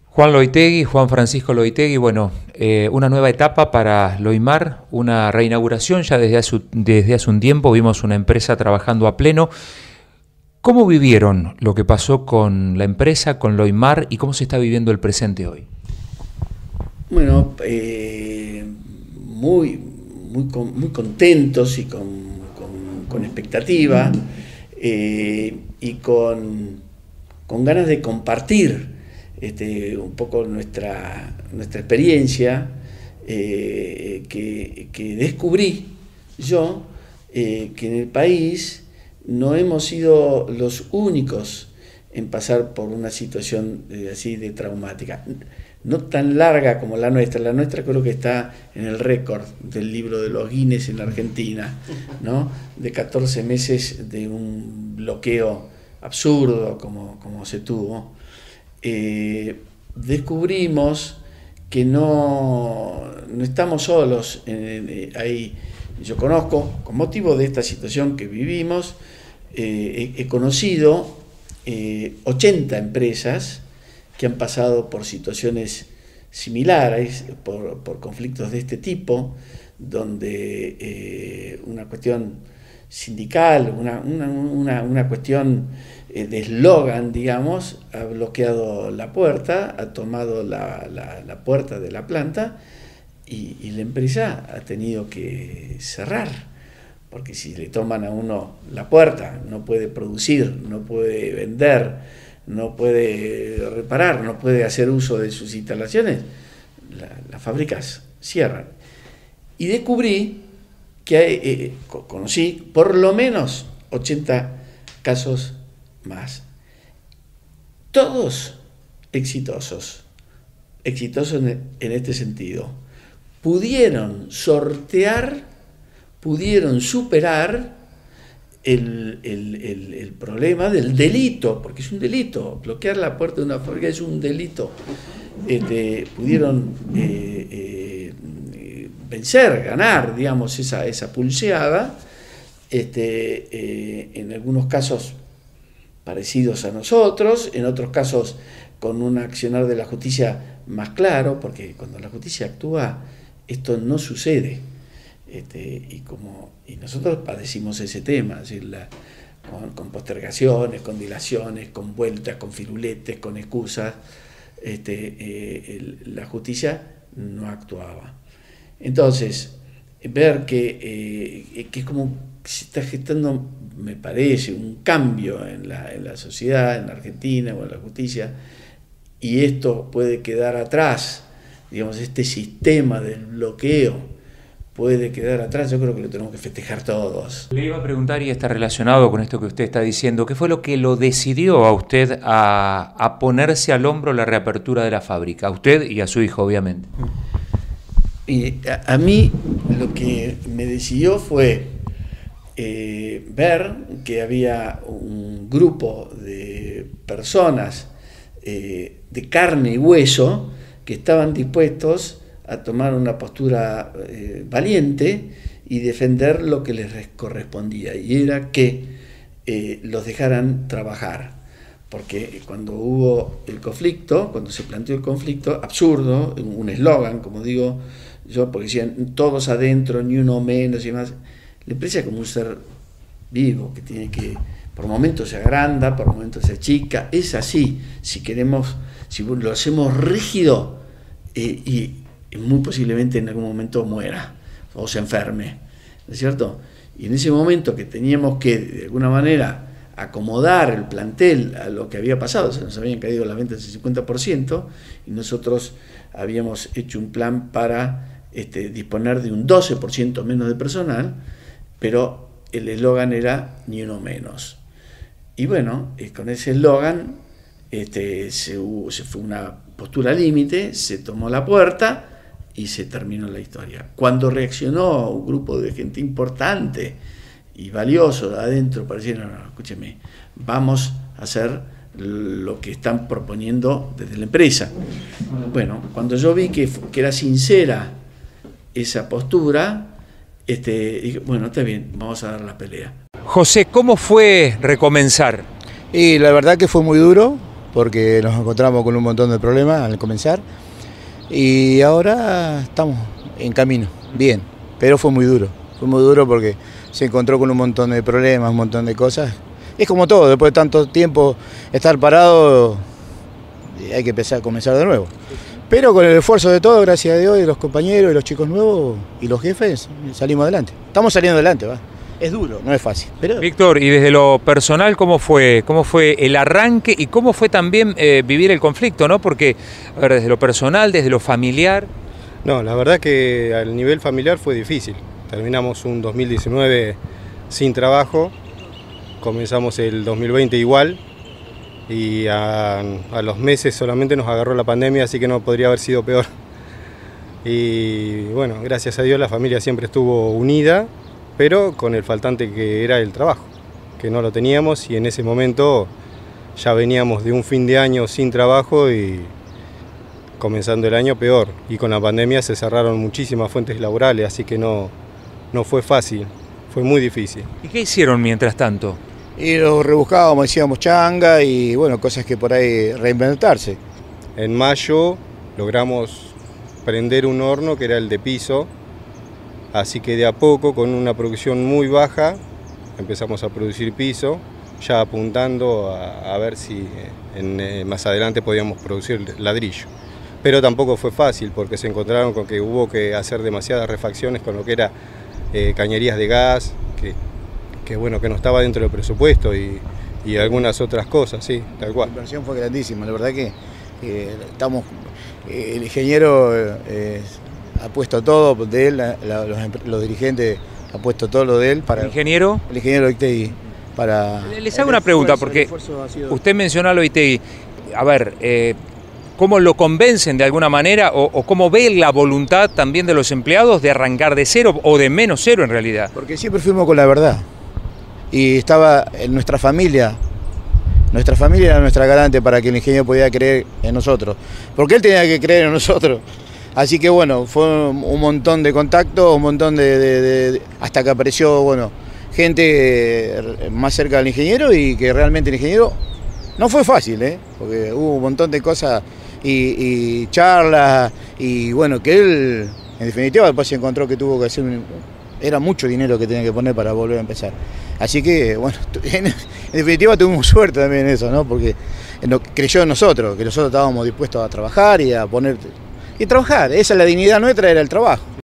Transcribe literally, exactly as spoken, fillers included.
Juan Loitegui, Juan Francisco Loitegui, bueno, eh, una nueva etapa para Loimar, una reinauguración, ya desde hace, desde hace un tiempo vimos una empresa trabajando a pleno. ¿Cómo vivieron lo que pasó con la empresa, con Loimar, y cómo se está viviendo el presente hoy? Bueno, eh, muy, muy, muy contentos y con, con, con expectativa eh, y con, con ganas de compartir Este, un poco nuestra, nuestra experiencia eh, que, que descubrí yo eh, que en el país no hemos sido los únicos en pasar por una situación eh, así de traumática, no tan larga como la nuestra. La nuestra creo que está en el récord del libro de los Guinness en la Argentina, ¿no? De catorce meses de un bloqueo absurdo como, como se tuvo. Eh, descubrimos que no, no estamos solos. Eh, ahí, yo conozco, con motivo de esta situación que vivimos, eh, he, he conocido eh, ochenta empresas que han pasado por situaciones similares, por, por conflictos de este tipo, donde eh, una cuestión sindical, una, una, una, una cuestión de eslogan, digamos, ha bloqueado la puerta, ha tomado la, la, la puerta de la planta y, y la empresa ha tenido que cerrar, porque si le toman a uno la puerta, no puede producir, no puede vender, no puede reparar, no puede hacer uso de sus instalaciones, la, las fábricas cierran. Y descubrí que hay, eh, conocí por lo menos ochenta casos más, todos exitosos, exitosos en, en este sentido, pudieron sortear, pudieron superar el, el, el, el problema del delito, porque es un delito, bloquear la puerta de una fábrica es un delito, este, pudieron eh, eh, vencer, ganar, digamos, esa, esa pulseada, este, eh, en algunos casos parecidos a nosotros, en otros casos con un accionar de la justicia más claro, porque cuando la justicia actúa esto no sucede, este, y, como, y nosotros padecimos ese tema, es decir, la, con, con postergaciones, con dilaciones, con vueltas, con firuletes, con excusas, este, eh, el, la justicia no actuaba. Entonces, ver que, eh, que es como se está gestando, me parece, un cambio en la, en la sociedad, en la Argentina o en la justicia, y esto puede quedar atrás, digamos, este sistema del bloqueo puede quedar atrás, yo creo que lo tenemos que festejar todos. Le iba a preguntar, y está relacionado con esto que usted está diciendo, ¿qué fue lo que lo decidió a usted a, a ponerse al hombro la reapertura de la fábrica? A usted y a su hijo, obviamente. Y a, a mí lo que me decidió fue Eh, ver que había un grupo de personas eh, de carne y hueso que estaban dispuestos a tomar una postura eh, valiente y defender lo que les correspondía, y era que eh, los dejaran trabajar, porque cuando hubo el conflicto, cuando se planteó el conflicto, absurdo, un eslogan, como digo yo, porque decían todos adentro, ni uno menos y más. La empresa es como un ser vivo que tiene que, por momentos se agranda, por momentos se achica, es así. Si queremos, si lo hacemos rígido, eh, y, y muy posiblemente en algún momento muera o se enferme, ¿no es cierto? Y en ese momento que teníamos que, de alguna manera, acomodar el plantel a lo que había pasado, se nos habían caído las ventas del cincuenta por ciento, y nosotros habíamos hecho un plan para este, disponer de un doce por ciento menos de personal, pero el eslogan era ni uno menos. Y bueno, con ese eslogan este, se, se fue una postura límite, se tomó la puerta y se terminó la historia. Cuando reaccionó un grupo de gente importante y valioso de adentro, para decir, no, no, escúcheme, vamos a hacer lo que están proponiendo desde la empresa. Bueno, cuando yo vi que, que era sincera esa postura, Este, dije, bueno, está bien, vamos a dar la pelea. José, ¿cómo fue recomenzar? Y la verdad que fue muy duro, porque nos encontramos con un montón de problemas al comenzar y ahora estamos en camino, bien, pero fue muy duro, fue muy duro porque se encontró con un montón de problemas, un montón de cosas. Es como todo, después de tanto tiempo estar parado hay que empezar a comenzar de nuevo. Pero con el esfuerzo de todos, gracias a Dios, y los compañeros y los chicos nuevos y los jefes, salimos adelante. Estamos saliendo adelante, va. Es duro, no es fácil. Pero... Víctor, y desde lo personal, ¿cómo fue? ¿Cómo fue el arranque y cómo fue también eh, vivir el conflicto, ¿no? Porque, a ver, desde lo personal, desde lo familiar. No, la verdad que al nivel familiar fue difícil. Terminamos un dos mil diecinueve sin trabajo, comenzamos el dos mil veinte igual. Y a, a los meses solamente nos agarró la pandemia, así que no podría haber sido peor. Y bueno, gracias a Dios la familia siempre estuvo unida, pero con el faltante que era el trabajo, que no lo teníamos y en ese momento ya veníamos de un fin de año sin trabajo y comenzando el año peor. Y con la pandemia se cerraron muchísimas fuentes laborales, así que no, no fue fácil, fue muy difícil. ¿Y qué hicieron mientras tanto? Y lo rebuscábamos, decíamos changa y bueno, cosas que por ahí reinventarse. En mayo logramos prender un horno que era el de piso, así que de a poco, con una producción muy baja, empezamos a producir piso, ya apuntando a, a ver si en, eh, más adelante podíamos producir ladrillo. Pero tampoco fue fácil porque se encontraron con que hubo que hacer demasiadas refacciones con lo que era eh, cañerías de gas, que que bueno, que no estaba dentro del presupuesto y, y algunas otras cosas, sí, tal cual. La inversión fue grandísima, la verdad que eh, estamos, eh, el ingeniero eh, ha puesto todo de él, la, la, los, los dirigentes han puesto todo lo de él para... ¿El ingeniero? El ingeniero Oitegui, para... Les hago una pregunta, porque sido... usted mencionó a Oitegui, a ver, eh, ¿cómo lo convencen de alguna manera o, o cómo ve la voluntad también de los empleados de arrancar de cero o de menos cero en realidad? Porque siempre fuimos con la verdad. Y estaba en nuestra familia, nuestra familia era nuestra garante para que el ingeniero pudiera creer en nosotros, porque él tenía que creer en nosotros. Así que bueno, fue un montón de contactos, un montón de, de, de hasta que apareció, bueno, gente más cerca del ingeniero y que realmente el ingeniero no fue fácil, ¿eh? Porque hubo un montón de cosas y, y charlas y bueno, que él en definitiva después se encontró que tuvo que hacer un... Era mucho dinero que tenía que poner para volver a empezar. Así que, bueno, en definitiva tuvimos suerte también en eso, ¿no? Porque creyó en nosotros, que nosotros estábamos dispuestos a trabajar y a poner... Y trabajar, esa es la dignidad nuestra, era el trabajo.